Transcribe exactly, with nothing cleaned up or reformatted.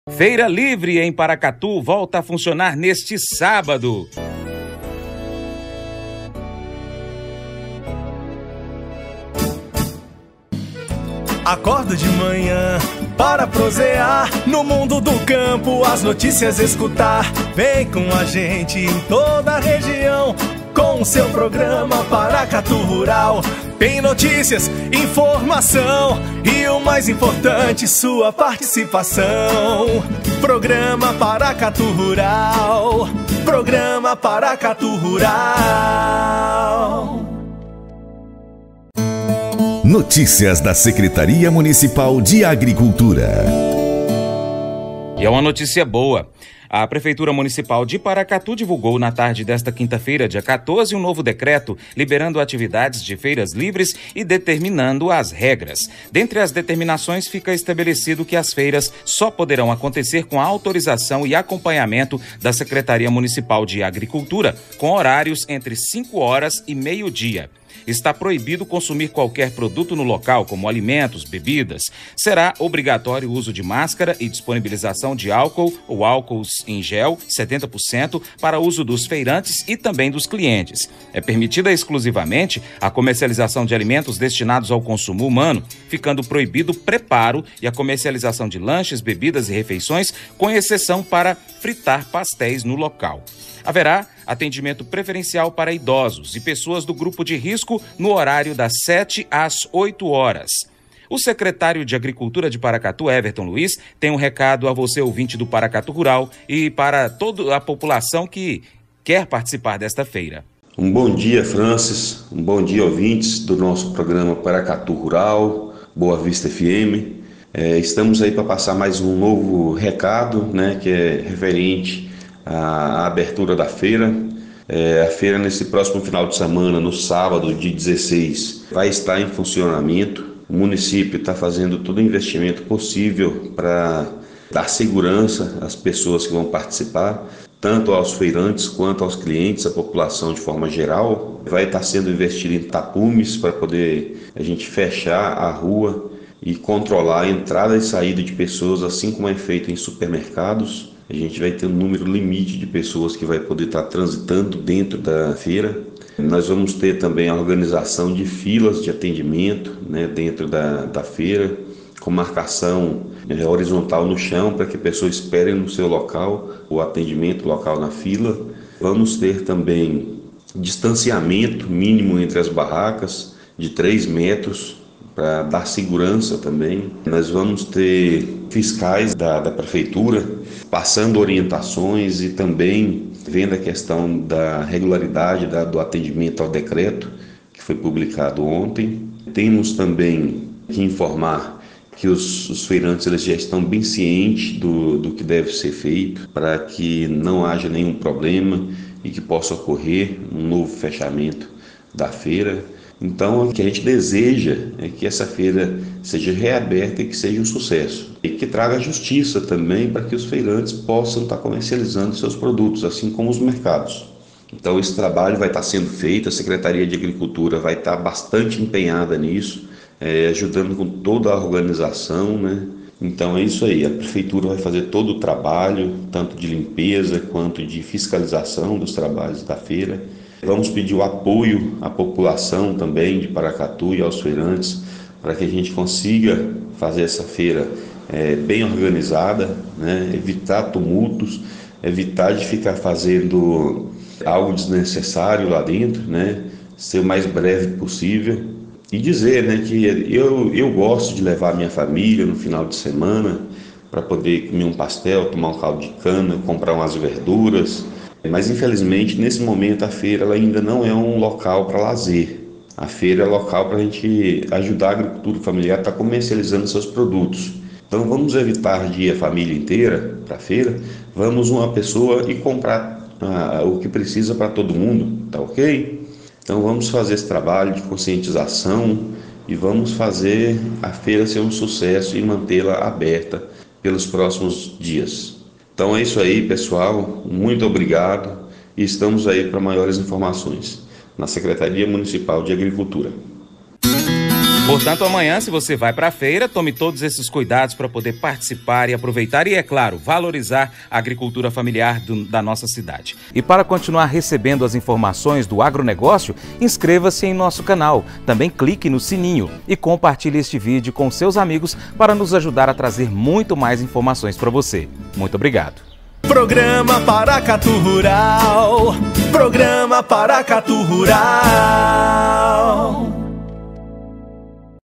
Feira Livre em Paracatu volta a funcionar neste sábado. Acordo de manhã para prosear no mundo do campo, as notícias escutar. Vem com a gente em toda a região com o seu programa Paracatu Rural. Tem notícias, informação e o mais importante, sua participação. Programa Paracatu Rural. Programa Paracatu Rural. Notícias da Secretaria Municipal de Agricultura. E é uma notícia boa. A Prefeitura Municipal de Paracatu divulgou na tarde desta quinta-feira, dia quatorze, um novo decreto liberando atividades de feiras livres e determinando as regras. Dentre as determinações, fica estabelecido que as feiras só poderão acontecer com a autorização e acompanhamento da Secretaria Municipal de Agricultura, com horários entre cinco horas e meio-dia. Está proibido consumir qualquer produto no local, como alimentos, bebidas. Será obrigatório o uso de máscara e disponibilização de álcool ou álcool em gel, setenta por cento, para uso dos feirantes e também dos clientes. É permitida exclusivamente a comercialização de alimentos destinados ao consumo humano, ficando proibido o preparo e a comercialização de lanches, bebidas e refeições, com exceção para fritar pastéis no local. Haverá atendimento preferencial para idosos e pessoas do grupo de risco no horário das sete às oito horas. O secretário de Agricultura de Paracatu, Everton Luiz, tem um recado a você, ouvinte do Paracatu Rural, e para toda a população que quer participar desta feira. Um bom dia, Francis. Um bom dia, ouvintes do nosso programa Paracatu Rural, Boa Vista F M. É, estamos aí para passar mais um novo recado, né, que é referente à abertura da feira. É, a feira nesse próximo final de semana, no sábado, dia dezesseis, vai estar em funcionamento. O município está fazendo todo o investimento possível para dar segurança às pessoas que vão participar, tanto aos feirantes quanto aos clientes, a população de forma geral. Vai estar sendo investido em tapumes para poder a gente fechar a rua e controlar a entrada e saída de pessoas, assim como é feito em supermercados. A gente vai ter um número limite de pessoas que vai poder estar transitando dentro da feira. Nós vamos ter também a organização de filas de atendimento, né, dentro da, da feira, com marcação é, horizontal no chão para que a pessoa espere no seu local o atendimento local na fila. Vamos ter também distanciamento mínimo entre as barracas de três metros para dar segurança também. Nós vamos ter fiscais da, da prefeitura passando orientações e também vendo a questão da regularidade da, do atendimento ao decreto que foi publicado ontem. Temos também que informar que os, os feirantes eles já estão bem cientes do, do que deve ser feito para que não haja nenhum problema e que possa ocorrer um novo fechamento da feira. Então, o que a gente deseja é que essa feira seja reaberta e que seja um sucesso. E que traga justiça também para que os feirantes possam estar comercializando seus produtos, assim como os mercados. Então, esse trabalho vai estar sendo feito, a Secretaria de Agricultura vai estar bastante empenhada nisso, é, ajudando com toda a organização, né? Então, é isso aí, a Prefeitura vai fazer todo o trabalho, tanto de limpeza quanto de fiscalização dos trabalhos da feira. Vamos pedir o apoio à população também de Paracatu e aos feirantes para que a gente consiga fazer essa feira é, bem organizada, né? Evitar tumultos, evitar de ficar fazendo algo desnecessário lá dentro, né? Ser o mais breve possível e dizer, né, que eu, eu gosto de levar a minha família no final de semana para poder comer um pastel, tomar um caldo de cana, comprar umas verduras. Mas, infelizmente, nesse momento a feira ela ainda não é um local para lazer. A feira é local para a gente ajudar a agricultura familiar a estar comercializando seus produtos. Então, vamos evitar de ir a família inteira para a feira. Vamos uma pessoa e comprar ah, o que precisa para todo mundo, tá ok? Então, vamos fazer esse trabalho de conscientização e vamos fazer a feira ser um sucesso e mantê-la aberta pelos próximos dias. Então é isso aí, pessoal, muito obrigado e estamos aí para maiores informações na Secretaria Municipal de Agricultura. Portanto, amanhã, se você vai para a feira, tome todos esses cuidados para poder participar e aproveitar e, é claro, valorizar a agricultura familiar do, da nossa cidade. E para continuar recebendo as informações do agronegócio, inscreva-se em nosso canal. Também clique no sininho e compartilhe este vídeo com seus amigos para nos ajudar a trazer muito mais informações para você. Muito obrigado. Programa Paracatu Rural. Programa Paracatu Rural.